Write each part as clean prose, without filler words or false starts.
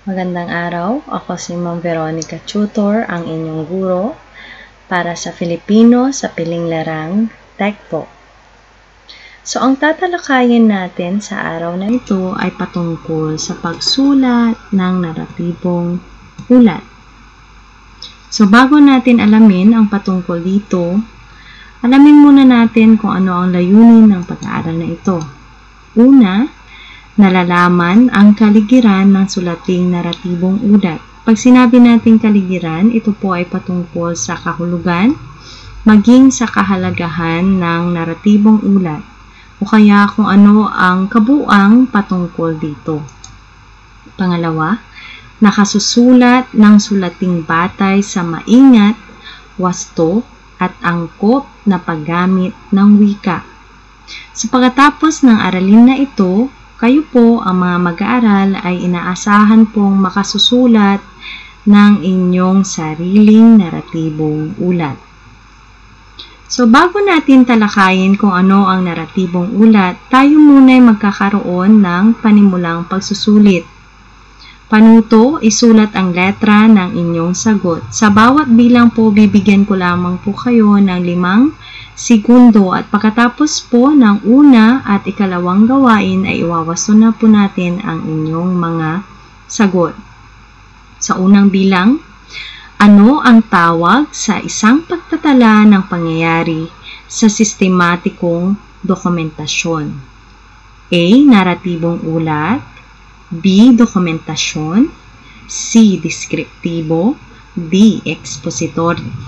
Magandang araw, ako si Ma'am Veronica Tutor, ang inyong guro para sa Filipino sa Piling Larang Textbook. So, ang tatalakayin natin sa araw na ito ay patungkol sa pagsulat ng naratibong ulat. So, bago natin alamin ang patungkol dito, alamin muna natin kung ano ang layunin ng pag-aaral na ito. Una, nalalaman ang kaligiran ng sulating naratibong ulat. Pag sinabi nating kaligiran, ito po ay patungkol sa kahulugan, maging sa kahalagahan ng naratibong ulat, o kaya kung ano ang kabuuang patungkol dito. Pangalawa, nakasusulat ng sulating batay sa maingat, wasto, at angkop na paggamit ng wika. So pagkatapos ng aralin na ito, kayo po, ang mga mag-aaral, ay inaasahan pong makasusulat ng inyong sariling naratibong ulat. So, bago natin talakayin kung ano ang naratibong ulat, tayo muna ay magkakaroon ng panimulang pagsusulit. Panuto, isulat ang letra ng inyong sagot. Sa bawat bilang po, bibigyan ko lamang po kayo ng 5 segundo at pagkatapos po ng una at ikalawang gawain ay iwawasto na po natin ang inyong mga sagot. Sa unang bilang, ano ang tawag sa isang pagtatala ng pangyayari sa sistematikong dokumentasyon? A. Naratibong ulat, B. Dokumentasyon, C. Deskriptibo, D. Expository.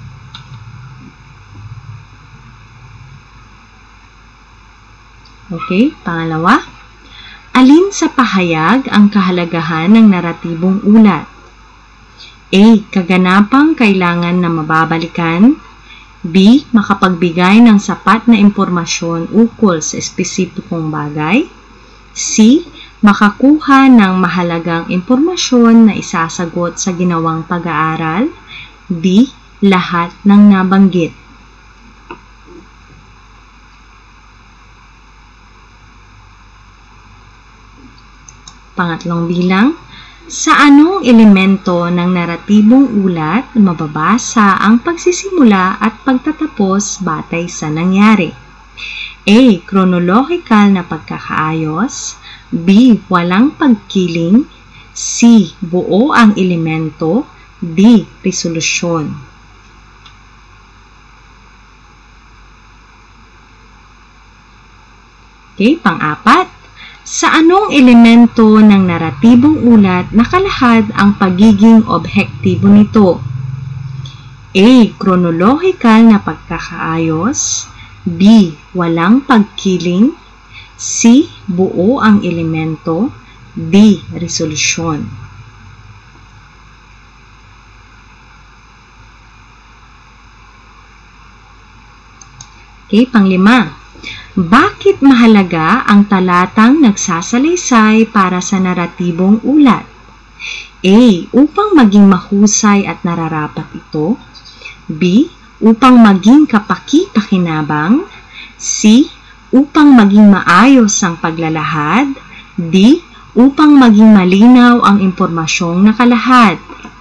Okay, pangalawa. Alin sa pahayag ang kahalagahan ng naratibong ulat? A. Kaganapang kailangan na mababalikan. B. Makapagbigay ng sapat na impormasyon ukol sa espesipikong bagay. C. Makakuha ng mahalagang impormasyon na isasagot sa ginawang pag-aaral. D. Lahat ng nabanggit. Pangatlong bilang, sa anong elemento ng naratibong ulat mababasa ang pagsisimula at pagtatapos batay sa nangyari? A. Kronolohikal na pagkakaayos. B. Walang pagkiling. C. Buo ang elemento. D. Resolusyon. Okay, pang-apat. Sa anong elemento ng naratibong ulat nakalahad ang pagiging objektibo nito? A. Kronolohikal na pagkakaayos. B. Walang pagkiling. C. Buo ang elemento. D. Resolusyon. Okay, pang-5. Bakit mahalaga ang talatang nagsasalaysay para sa naratibong ulat? A. Upang maging mahusay at nararapat ito. B. Upang maging kapaki-pakinabang. C. Upang maging maayos ang paglalahad. D. Upang maging malinaw ang impormasyong nakalahad.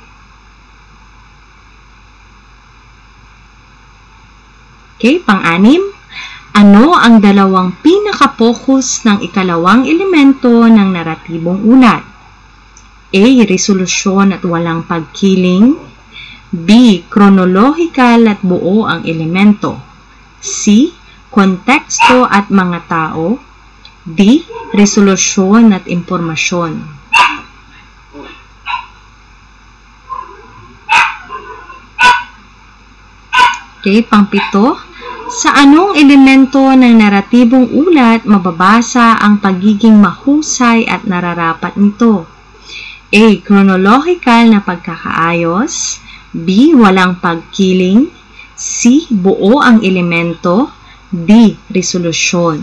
Okay, pang-6. Ano ang dalawang pinaka-focus ng ikalawang elemento ng naratibong ulat? A. Resolusyon at walang pagkiling. B. Kronolohikal at buo ang elemento. C. Konteksto at mga tao. D. Resolusyon at impormasyon. Okay, pang-7. Sa anong elemento ng naratibong ulat mababasa ang pagiging mahusay at nararapat nito? A. Kronolohikal na pagkakaayos. B. Walang pagkiling. C. Buo ang elemento. D. Resolusyon.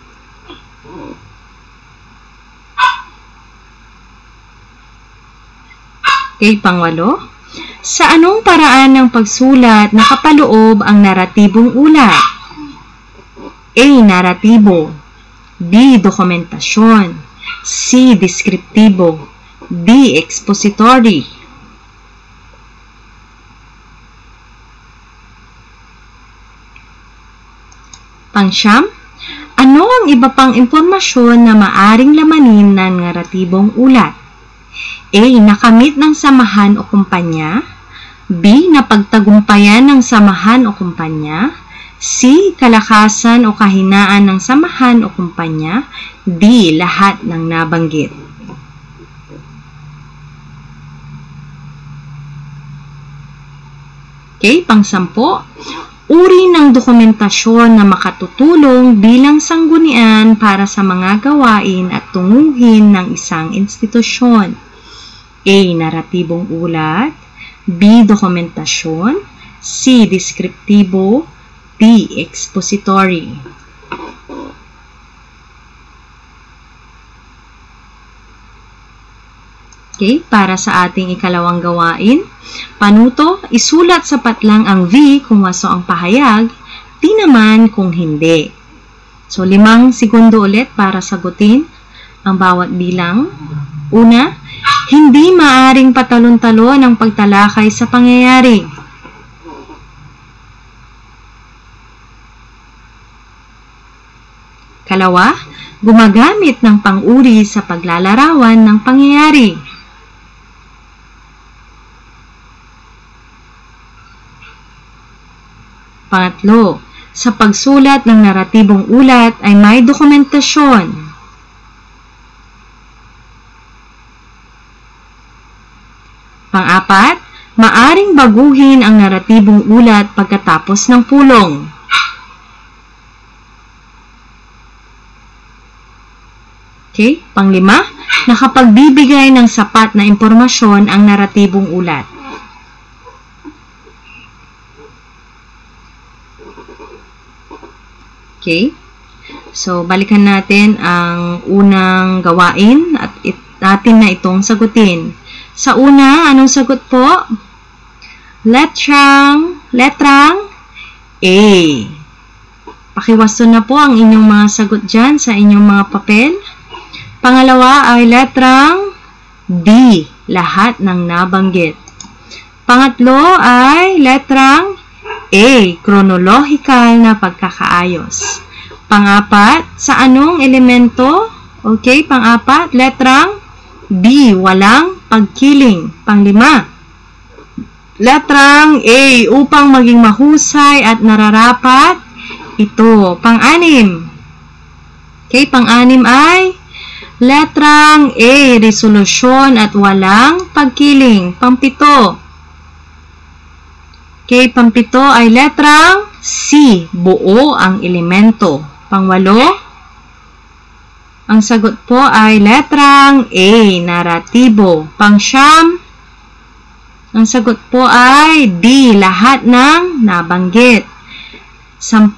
Okay, pang-8. Sa anong paraan ng pagsulat nakapaloob ang naratibong ulat? A. Naratibo. B. Dokumentasyon. C. Deskriptibo. D. Expository. Pangsyam, ano ang iba pang impormasyon na maaring lamanin ng naratibong ulat? A. Nakamit ng samahan o kumpanya. B. Napagtagumpayan ng samahan o kumpanya. C. Kalakasan o kahinaan ng samahan o kumpanya. D. Lahat ng nabanggit. Okay, pang-sampo. Uri ng dokumentasyon na makatutulong bilang sanggunian para sa mga gawain at tunguhin ng isang institusyon. A. Naratibong ulat. B. Dokumentasyon. C. Deskriptibo. D. Expository. Okay, para sa ating ikalawang gawain, panuto, isulat sapat lang ang V kung waso ang pahayag, T naman kung hindi. So, 5 segundo ulit para sagutin ang bawat bilang. Una, hindi maaring patalon-talon ang pagtalakay sa pangyayari. Kalawa, gumagamit ng pang-uri sa paglalarawan ng pangyayari. Pangatlo, sa pagsulat ng naratibong ulat ay may dokumentasyon. Pang-apat, maaring baguhin ang naratibong ulat pagkatapos ng pulong. Okay, pang-5, nakapagbibigay ng sapat na impormasyon ang naratibong ulat. Okay, so balikan natin ang unang gawain at natin na itong sagutin. Sa una, anong sagot po? Letrang A. Pakiwasto na po ang inyong mga sagot dyan sa inyong mga papel. Pangalawa ay letrang D. Lahat ng nabanggit. Pangatlo ay letrang A. Chronological na pagkakaayos. Pang-apat, sa anong elemento? Okay, pang-apat, letrang B. Walang pagkiling. Pang-5, letrang A. Upang maging mahusay at nararapat. Ito, pang-6. Okay, pang-6 ay letrang A. Resolusyon at walang pagkiling. Pang-7, okay, pang-7 ay letrang C. Buo ang elemento. Pang-8, ang sagot po ay letrang A. Naratibo. Pang-9, ang sagot po ay D. Lahat ng nabanggit. 10,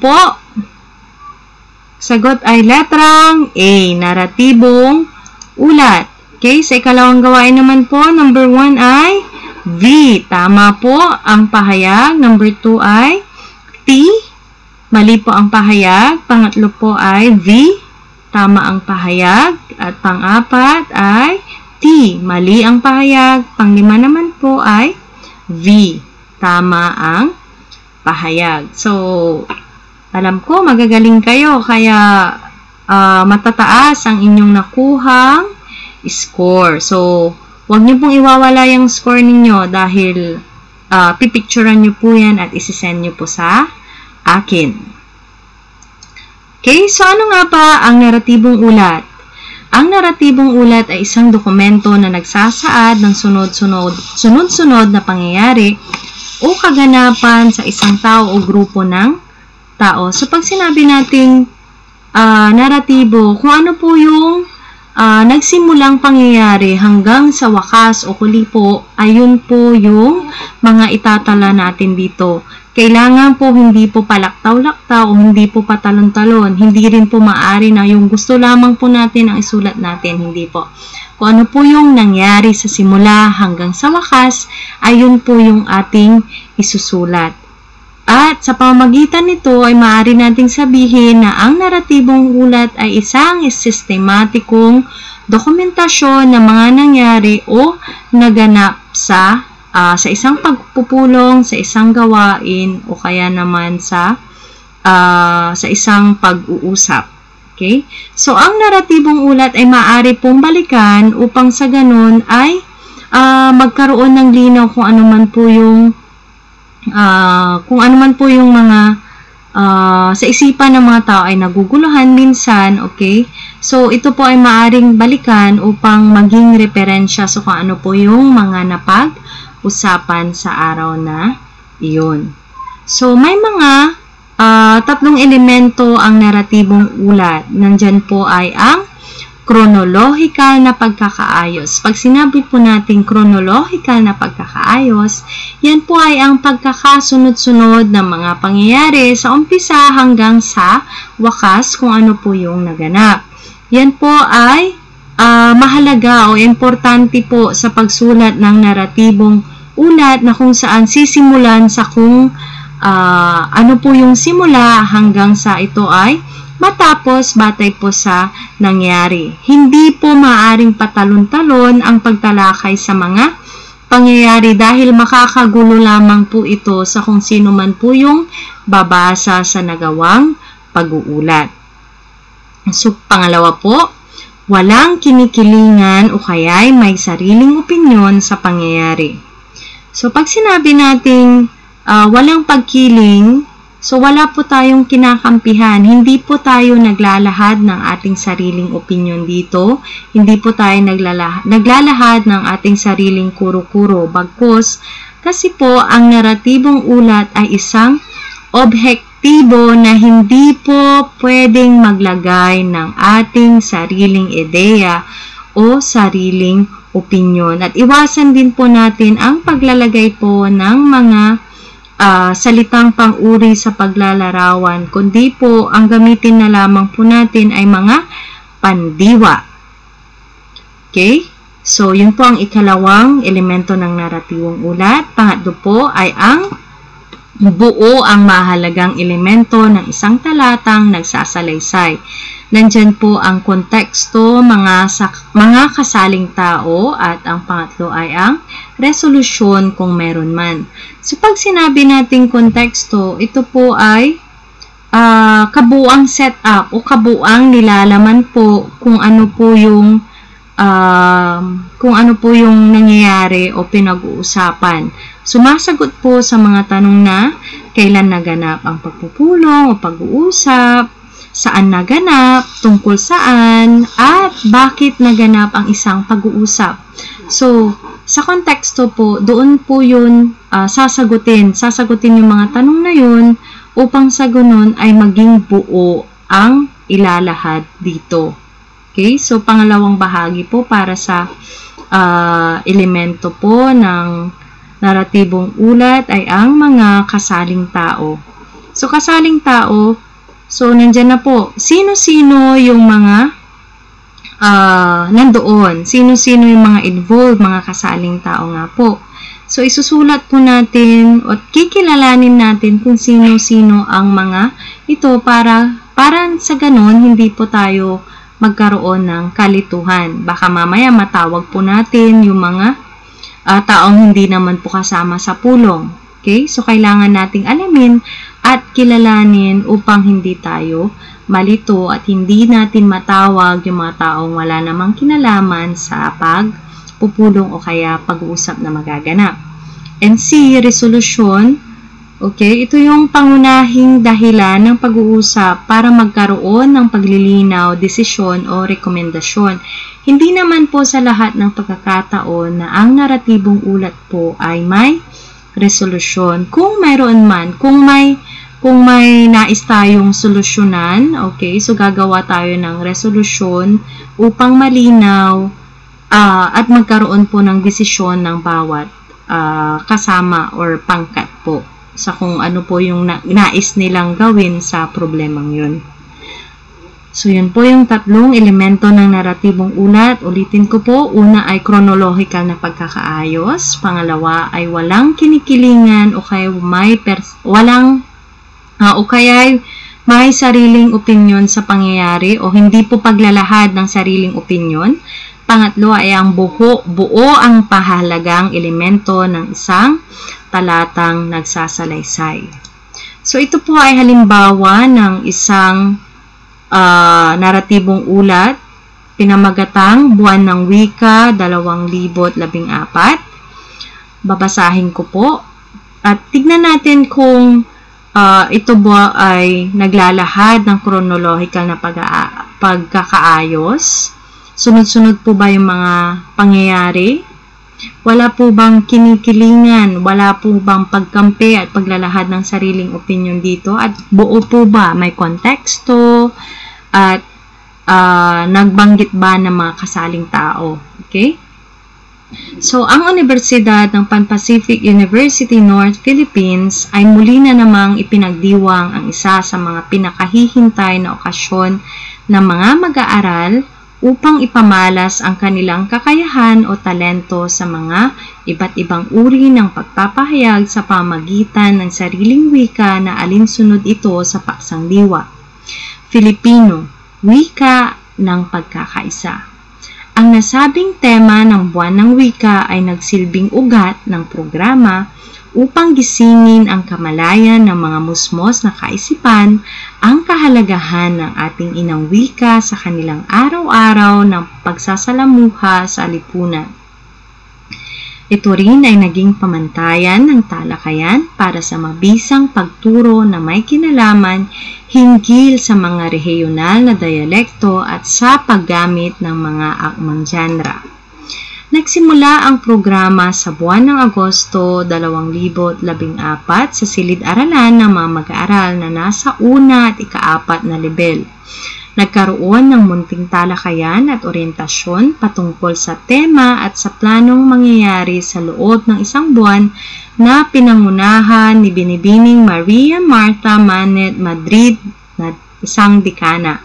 sagot ay letrang A. Naratibong ulat. Okay, sa ikalawang gawain naman po, number 1 ay V. Tama po ang pahayag. Number 2 ay T. Mali po ang pahayag. Pangatlo po ay V. Tama ang pahayag. At pang-apat ay T. Mali ang pahayag. Pang-5 naman po ay V. Tama ang pahayag. So, alam ko magagaling kayo kaya matataas ang inyong nakuhang score. So, huwag niyo pong iwawala yung score ninyo dahil pipicturean niyo po yan at isisend niyo po sa akin. Okay, so ano nga pa ang naratibong ulat? Ang naratibong ulat ay isang dokumento na nagsasaad ng sunod-sunod na pangyayari o kaganapan sa isang tao o grupo ng tao. So, pag sinabi nating naratibo, kung ano po yung nagsimulang pangyayari hanggang sa wakas o huli po, ayun po yung mga itatala natin dito. Kailangan po hindi po palaktaw-laktaw o hindi po patalon-talon. Hindi rin po maaari na yung gusto lamang po natin ang isulat natin. Hindi po. Kung ano po yung nangyari sa simula hanggang sa wakas, ayun po yung ating isusulat. At sa pamamagitan nito ay maaari nating sabihin na ang naratibong ulat ay isang sistematikong dokumentasyon ng mga nangyari o naganap sa isang pagpupulong, sa isang gawain o kaya naman sa isang pag-uusap. Okay? So, ang naratibong ulat ay maaari pong balikan upang sa ganun ay magkaroon ng linaw kung ano man po yung mga sa isipan ng mga tao ay naguguluhan minsan, okay? So, ito po ay maaring balikan upang maging referensya sa kung ano po yung mga napag-usapan sa araw na iyon. So, may mga tatlong elemento ang naratibong ulat. Nandyan po ay ang chronological na pagkakaayos. Pag sinabi po natin chronological na pagkakaayos, yan po ay ang pagkakasunod-sunod ng mga pangyayari sa umpisa hanggang sa wakas kung ano po yung naganap. Yan po ay mahalaga o importante po sa pagsulat ng naratibong ulat na kung saan sisimulan sa kung ano po yung simula hanggang sa ito ay matapos batay po sa nangyari. Hindi po maaaring patalon-talon ang pagtalakay sa mga pangyayari dahil makakagulo lamang po ito sa kung sino man po yung babasa sa nagawang pag-uulat. So, pangalawa po, walang kinikilingan o kaya'y may sariling opinyon sa pangyayari. So, pag sinabi nating walang pagkiling, so, wala po tayong kinakampihan. Hindi po tayo naglalahad ng ating sariling opinyon dito. Hindi po tayo naglalahad ng ating sariling kuro-kuro. Bagkus, kasi po, ang naratibong ulat ay isang objektibo na hindi po pwedeng maglagay ng ating sariling ideya o sariling opinyon. At iwasan din po natin ang paglalagay po ng mga salitang pang-uri sa paglalarawan, kundi po ang gamitin na lamang po natin ay mga pandiwa. Okay? So, yun po ang ikalawang elemento ng naratibong ulat. Pangatlo po ay ang buo ang mahalagang elemento ng isang talatang nagsasalaysay. Nandyan po ang konteksto, mga kasaling tao, at ang pangatlo ay ang resolusyon kung meron man. So, pag sinabi natin konteksto, ito po ay kabuang setup o kabuang nilalaman po kung ano po yung nangyayari o pinag-uusapan. Sumasagot po sa mga tanong na kailan naganap ang pagpupulong o pag-uusap, saan naganap, tungkol saan, at bakit naganap ang isang pag-uusap. So, sa konteksto po, doon po yun sasagutin yung mga tanong na yun upang sa ganun ay maging buo ang ilalahad dito. Okay? So, pangalawang bahagi po para sa elemento po ng naratibong ulat ay ang mga kasaling tao. So, kasaling tao, so, nandyan na po, sino-sino yung mga nandoon, sino-sino yung mga involved, mga kasaling tao nga po. So, isusulat po natin at kikilalanin natin kung sino-sino ang mga ito para sa ganun, hindi po tayo magkaroon ng kalituhan. Baka mamaya matawag po natin yung mga taong hindi naman po kasama sa pulong. Okay? So, kailangan nating alamin at kilalanin upang hindi tayo malito at hindi natin matawag yung mga taong wala namang kinalaman sa pagpupulong o kaya pag-uusap na magaganap. And C, resolution. Okay, ito yung pangunahing dahilan ng pag-uusap para magkaroon ng paglilinaw, desisyon o rekomendasyon. Hindi naman po sa lahat ng pagkakataon na ang naratibong ulat po ay may resolution. Kung mayroon man, kung may nais tayong solusyonan, okay, so gagawa tayo ng resolusyon upang malinaw at magkaroon po ng desisyon ng bawat kasama or pangkat po sa kung ano po yung nais nilang gawin sa problemang yun. So, yun po yung tatlong elemento ng naratibong ulat. Ulitin ko po, una ay chronological na pagkakaayos. Pangalawa ay walang kinikilingan o kaya may sariling opinyon sa pangyayari o hindi po paglalahad ng sariling opinyon. Pangatlo ay ang buo ang pahalagang elemento ng isang talatang nagsasalaysay. So, ito po ay halimbawa ng isang naratibong ulat, pinamagatang Buwan ng Wika 2014. Babasahin ko po at tignan natin kung ito ba ay naglalahad ng chronological na pagkakaayos. Sunod-sunod po ba yung mga pangyayari? Wala po bang kinikilingan? Wala po bang pagkampi at paglalahad ng sariling opinyon dito? At buo po ba? May konteksto? At nagbanggit ba ng mga kasaling tao? Okay? So, ang Universidad ng Pan-Pacific University North Philippines ay muli na namang ipinagdiwang ang isa sa mga pinakahihintay na okasyon ng mga mag-aaral upang ipamalas ang kanilang kakayahan o talento sa mga iba't ibang uri ng pagpapahayag sa pamagitan ng sariling wika na alinsunod ito sa paksang diwa. Filipino, wika ng pagkakaisa. Ang nasabing tema ng Buwan ng Wika ay nagsilbing ugat ng programa upang gisingin ang kamalayan ng mga musmos na kaisipan ang kahalagahan ng ating inang wika sa kanilang araw-araw ng pagsasalamuha sa lipunan. Ito rin ay naging pamantayan ng talakayan para sa mabisang pagturo na may kinalaman hinggil sa mga rehiyonal na dialekto at sa paggamit ng mga akmang genre. Nagsimula ang programa sa buwan ng Agosto 2014 sa silid-aralan ng mga mag-aaral na nasa una at ika-4 na level. Nagkaroon ng munting talakayan at orientasyon patungkol sa tema at sa planong mangyayari sa loob ng isang buwan na pinangunahan ni Binibining Maria Martha Manet Madrid na isang dekana.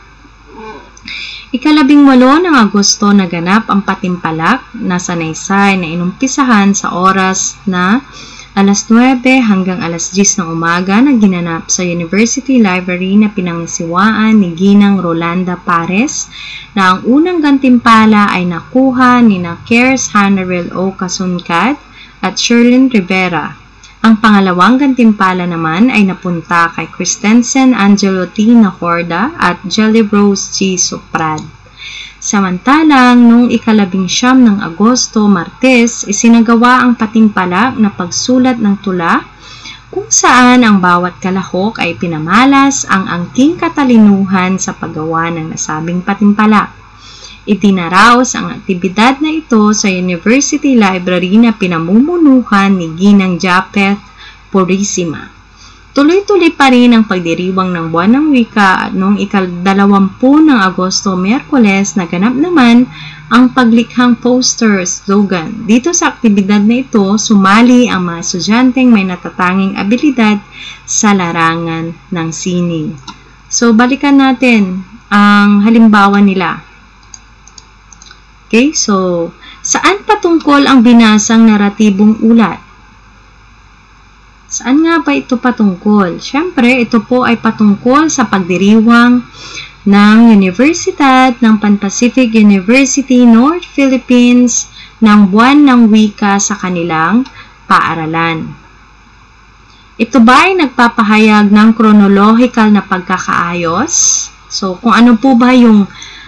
Ika-18 ng Agosto naganap ang patimpalak na sanaysay na inumpisahan sa oras na alas 9 hanggang alas 10 ng umaga na ginanap sa University Library na pinangisiwaan ni Ginang Rolanda Pares na ang unang gantimpala ay nakuha ni na Cares Hanarel O. Kasunkad at Sherlyn Rivera. Ang pangalawang gantimpala naman ay napunta kay Christensen Angelo T. Nahorda at Jelly Rose G. Soprad. Samantalang, noong ika-19 ng Agosto, Martes, isinagawa ang patimpalak na pagsulat ng tula kung saan ang bawat kalahok ay pinamalas ang angking katalinuhan sa paggawa ng nasabing patimpalak. Itinaraos ang aktibidad na ito sa University Library na pinamumunuhan ni Ginang Japeth Purisima. Tuloy-tuloy pa rin ang pagdiriwang ng Buwan ng Wika at noong ika-20 ng Agosto, Miyerkules, naganap naman ang paglikhang poster slogan. Dito sa aktibidad na ito, sumali ang mga estudyanteng may natatanging abilidad sa larangan ng sining. So, balikan natin ang halimbawa nila. Okay, so, saan patungkol ang binasang naratibong ulat? Saan nga ba ito patungkol? Siyempre, ito po ay patungkol sa pagdiriwang ng Universidad ng Pan-Pacific University North Philippines ng Buwan ng Wika sa kanilang paaralan. Ito ba ay nagpapahayag ng chronological na pagkakaayos? So, kung ano po ba yung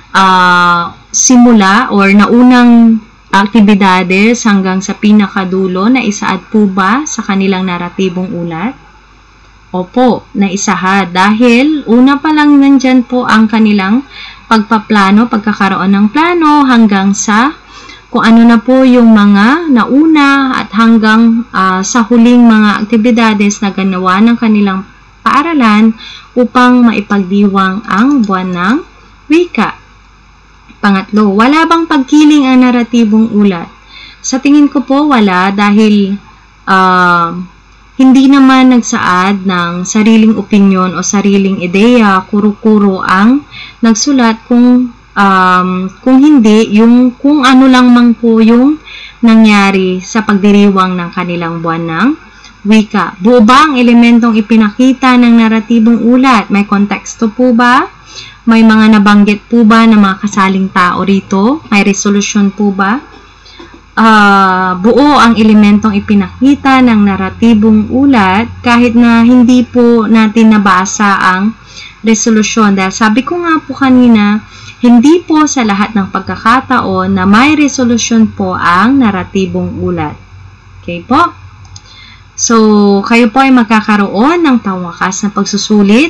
simula or naunang aktibidades hanggang sa pinakadulo na isaad po ba sa kanilang naratibong ulat? Opo, naisahad dahil una pa lang nandyan po ang kanilang pagpaplano, pagkakaroon ng plano hanggang sa kung ano na po yung mga nauna at hanggang sa huling mga aktibidades na ganawa ng kanilang paaralan upang maipagdiwang ang Buwan ng Wika. Pangatlo, wala bang pagkiling ang naratibong ulat? Sa tingin ko po wala dahil hindi naman nagsaad ng sariling opinyon o sariling ideya, kuro-kuro ang nagsulat kung hindi yung kung ano lang man po yung nangyari sa pagdiriwang ng kanilang buwan ng wika. Buo ba ang elementong ipinakita ng naratibong ulat? May konteksto po ba? May mga nabanggit po ba ng mga kasaling tao rito? May resolusyon po ba? Buo ang elementong ipinakita ng naratibong ulat kahit na hindi po natin nabasa ang resolusyon. Dahil sabi ko nga po kanina, hindi po sa lahat ng pagkakataon na may resolusyon po ang naratibong ulat. Okay po? So, kayo po ay magkakaroon ng pangwakas na pagsusulit.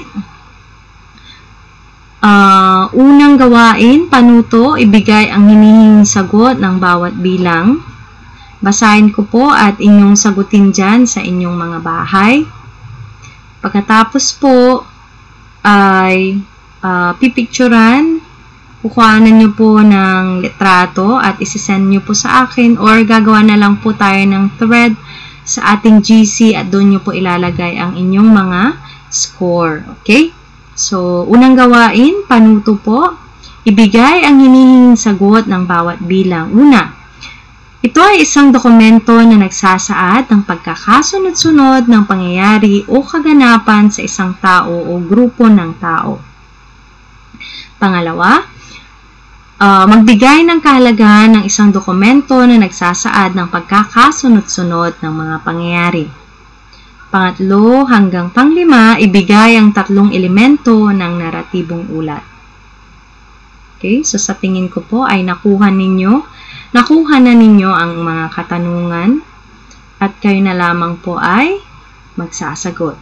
Unang gawain, panuto, ibigay ang hinihinging sagot ng bawat bilang. Basahin ko po at inyong sagutin dyan sa inyong mga bahay. Pagkatapos po ay pipicturan, kukuhanan nyo po ng litrato at isisend nyo po sa akin or gagawa na lang po tayo ng thread sa ating GC at doon nyo po ilalagay ang inyong mga score. Okay? So, unang gawain, panuto po. Ibigay ang hinihinging sagot ng bawat bilang. Una, ito ay isang dokumento na nagsasaad ng pagkakasunod-sunod ng pangyayari o kaganapan sa isang tao o grupo ng tao. Pangalawa, magbigay ng kahalagahan ng isang dokumento na nagsasaad ng pagkakasunod-sunod ng mga pangyayari. Pangatlo hanggang panglima, ibigay ang tatlong elemento ng naratibong ulat. Okay, so sa tingin ko po ay nakuha na ninyo ang mga katanungan at kayo na lamang po ay magsasagot.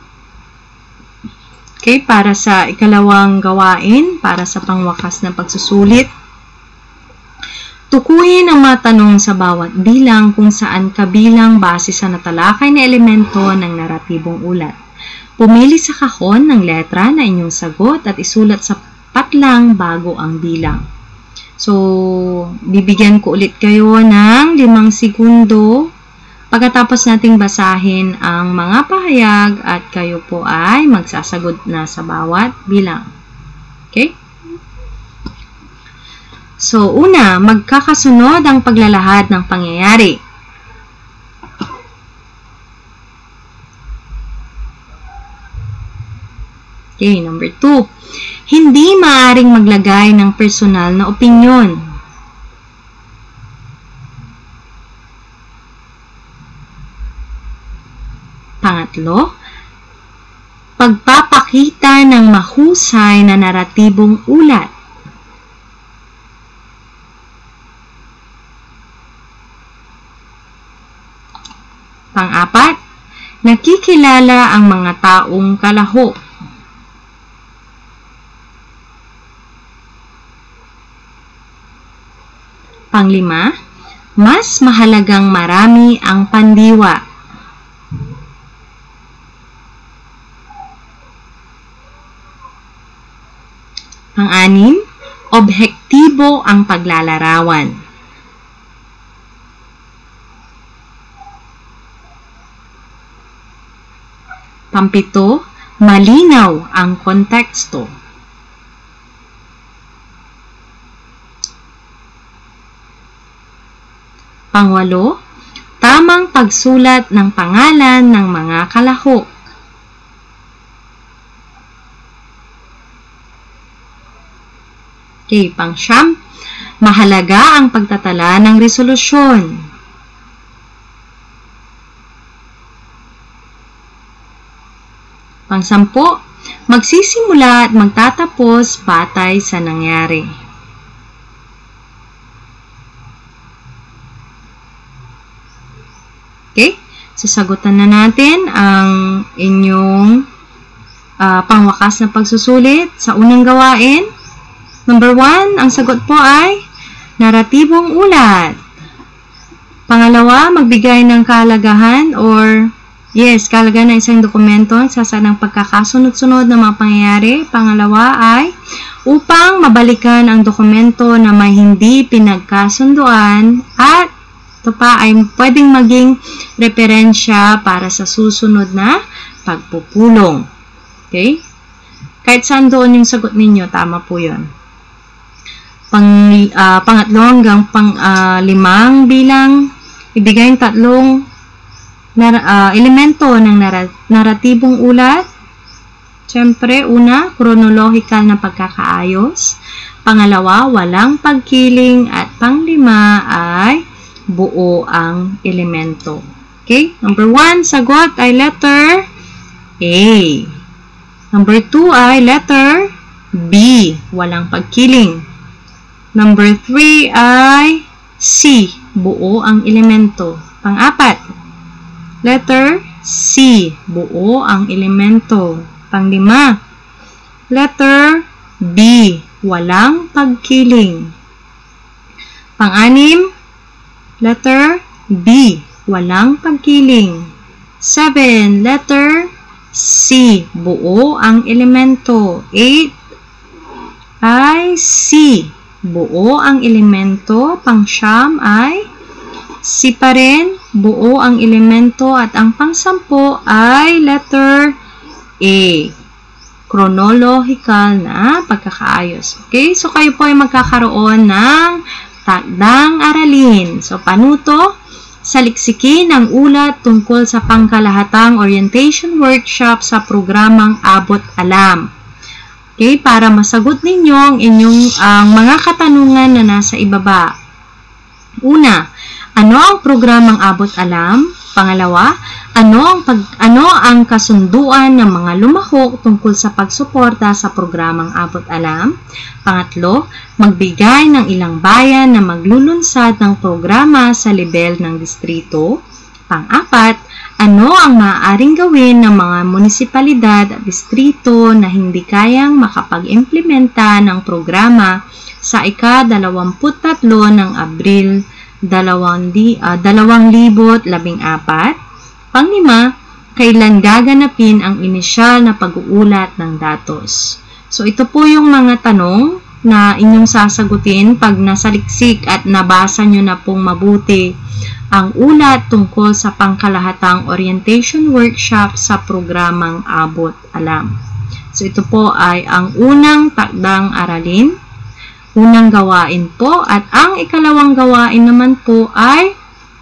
Okay, para sa ikalawang gawain, para sa pangwakas na pagsusulit, tukuyin ang mga tanong sa bawat bilang kung saan kabilang base sa natalakay na elemento ng naratibong ulat. Pumili sa kahon ng letra na inyong sagot at isulat sa patlang bago ang bilang. So, bibigyan ko ulit kayo ng 5 segundo pagkatapos nating basahin ang mga pahayag at kayo po ay magsasagot na sa bawat bilang. Okay? So, una, magkakasunod ang paglalahad ng pangyayari. Okay, number 2. Hindi maaaring maglagay ng personal na opinyon. Pangatlo, pagpapakita ng mahusay na naratibong ulat. Pang-apat, nakikilala ang mga taong kalahok. Pang-5, mas mahalagang marami ang pandiwa. Pang-6, objektibo ang paglalarawan. Pang-7, malinaw ang konteksto. Pang-8, tamang pagsulat ng pangalan ng mga kalahok. Okay, pang-9, mahalaga ang pagtatala ng resolusyon. Pang-10, magsisimula at magtatapos batay sa nangyari. Okay? Sasagutan na natin ang inyong pangwakas na pagsusulit sa unang gawain. Number 1, ang sagot po ay naratibong ulat. Pangalawa, magbigay ng kahalagahan or kahalagahan ng isang dokumento nagsasaad ng pagkakasunod-sunod ng mga pangyayari. Pangalawa ay upang mabalikan ang dokumento na may hindi pinagkasunduan at Ito pa ay pwedeng maging referensya para sa susunod na pagpupulong. Okay? Kahit saan doon yung sagot ninyo, tama po yun. Pangatlo hanggang limang bilang, ibigay yung tatlong elemento ng naratibong ulat. Siyempre, una, chronological na pagkakaayos. Pangalawa, walang pagkiling. At panglima ay buo ang elemento. Okay? Number 1, sagot ay letter A. Number 2 ay letter B. Walang pagkiling. Number 3 ay C. Buo ang elemento. Pang-apat, letter C. Buo ang elemento. Pang-lima, letter B. Walang pagkiling. Pang-anim, letter B. Walang pagkiling. 7. Letter C. Buo ang elemento. 8. Ay C. Buo ang elemento. Pang-siyam ay C pa rin. Buo ang elemento. At ang pang-sampo ay letter A. Chronological na pagkakaayos. Okay? So, kayo po ay magkakaroon ng takdang aralin. So, panuto, saliksikin ang ulat tungkol sa pangkalahatang orientation workshop sa programang Abot Alam. Okay? Para masagot ninyo ang inyong mga katanungan na nasa ibaba. Una, ano ang programang Abot Alam? Pangalawa, ano ang kasunduan ng mga lumahok tungkol sa pagsuporta sa programang Abot Alam? Pangatlo, magbigay ng ilang bayan na maglulunsad ng programa sa level ng distrito. Pang-apat, ano ang maaaring gawin ng mga munisipalidad at distrito na hindi kayang makapag-implementa ng programa sa ika-23 ng Abril 2014. Panglima, kailan gaganapin ang inisyal na pag-uulat ng datos? So, ito po yung mga tanong na inyong sasagutin pag nasaliksik at nabasa nyo na pong mabuti ang ulat tungkol sa pangkalahatang orientation workshop sa programang Abot Alam. So, ito po ay ang unang takdang aralin, unang gawain po, at ang ikalawang gawain naman po ay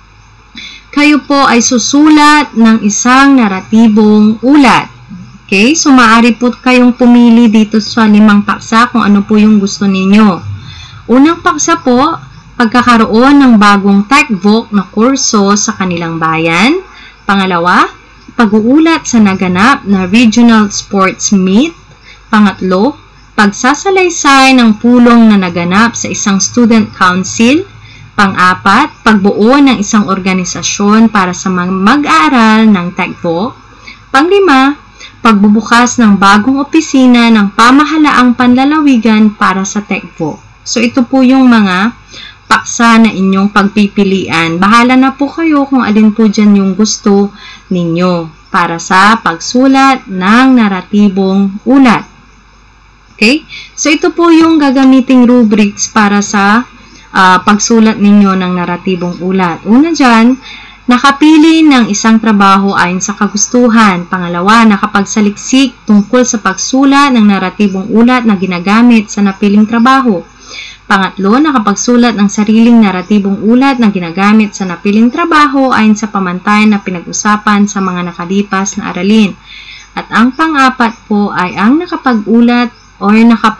kayo po ay susulat ng isang naratibong ulat. Okay? So, maaari po kayong pumili dito sa 5 paksa kung ano po yung gusto ninyo. Unang paksa po, pagkakaroon ng bagong TechVoc na kurso sa kanilang bayan. Pangalawa, pag-uulat sa naganap na Regional Sports Meet. Pangatlo, pagsasalaysay ng pulong na naganap sa isang student council. Pang-apat, pagbuo ng isang organisasyon para sa mag-aaral ng TechVoc. Pang-lima, pagbubukas ng bagong opisina ng pamahalaang panlalawigan para sa TechVoc. So, ito po yung mga paksa na inyong pagpipilian. Bahala na po kayo kung alin po dyan yung gusto ninyo para sa pagsulat ng naratibong ulat. Okay? So, ito po yung gagamiting rubrics para sa pagsulat ninyo ng naratibong ulat. Una dyan, nakapili ng isang trabaho ayon sa kagustuhan. Pangalawa, nakapagsaliksik tungkol sa pagsulat ng naratibong ulat na ginagamit sa napiling trabaho. Pangatlo, nakapagsulat ng sariling naratibong ulat na ginagamit sa napiling trabaho ayon sa pamantayan na pinag-usapan sa mga nakalipas na aralin. At ang pang-apat po ay ang nakapag-ulat o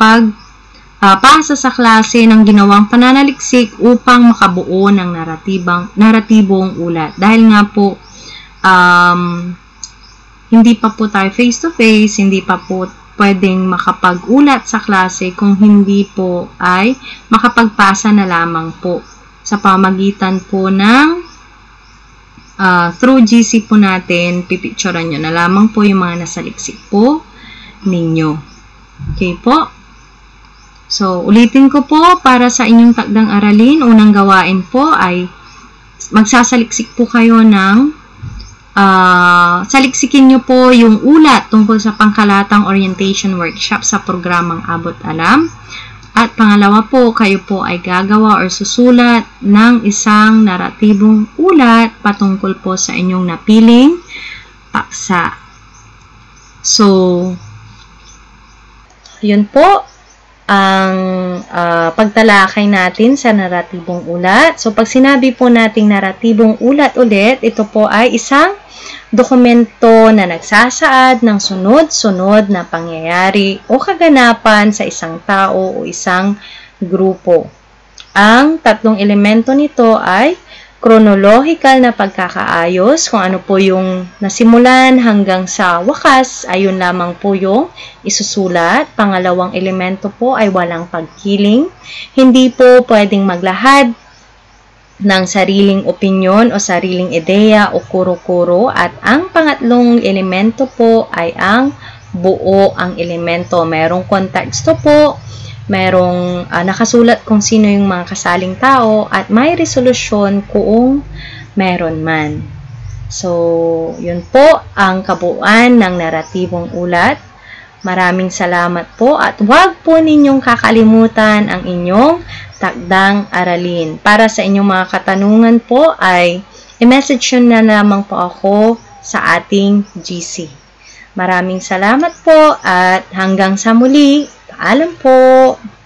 pasa sa klase ng ginawang pananaliksik upang makabuo ng naratibong ulat. Dahil nga po, hindi pa po tayo face-to-face, hindi pa po pwedeng makapag-ulat sa klase kung hindi po ay makapagpasa na lamang po sa pamagitan po ng through GC po natin, pipicturean nyo na lamang po yung mga nasaliksik po ninyo. Okay po? So, ulitin ko po para sa inyong takdang aralin. Unang gawain po ay magsasaliksik po kayo ng saliksikin nyo po yung ulat tungkol sa pangkalahatang orientation workshop sa programang Abot Alam. At pangalawa po, kayo po ay gagawa or susulat ng isang naratibong ulat patungkol po sa inyong napiling paksa. So, yun po ang pagtalakay natin sa naratibong ulat. So, pag sinabi po nating naratibong ulat ulit, ito po ay isang dokumento na nagsasaad ng sunod-sunod na pangyayari o kaganapan sa isang tao o isang grupo. Ang tatlong elemento nito ay chronological na pagkakaayos, kung ano po yung nasimulan hanggang sa wakas, ayun lamang po yung isusulat. Pangalawang elemento po ay walang pagkiling. Hindi po pwedeng maglahad ng sariling opinyon o sariling ideya o kuro-kuro. At ang pangatlong elemento po ay ang buo ang elemento. Merong konteksto po, merong nakasulat kung sino yung mga kasaling tao, at may resolusyon kung meron man. So, yun po ang kabuuan ng naratibong ulat. Maraming salamat po at huwag po ninyong kakalimutan ang inyong takdang aralin. Para sa inyong mga katanungan po ay i-message nyo na lamang po ako sa ating GC. Maraming salamat po at hanggang sa muli. Paalam po!